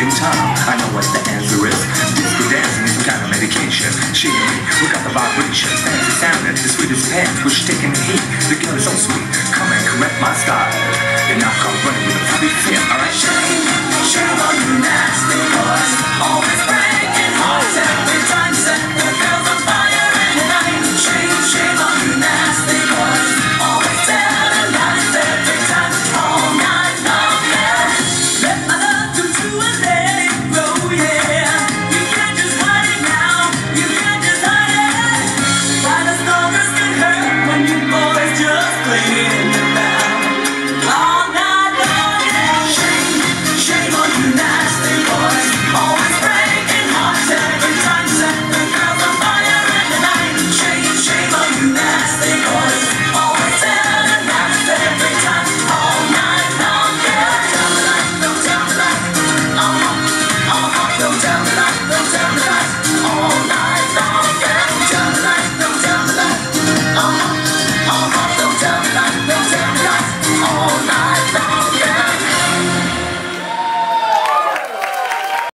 wasting time. I know what the answer is. Disco dancing is some kind of medication. She and me, we got the vibration. Fancy sounding, the sweetest pen, which taking the heat. The girl is so sweet, come and correct my style.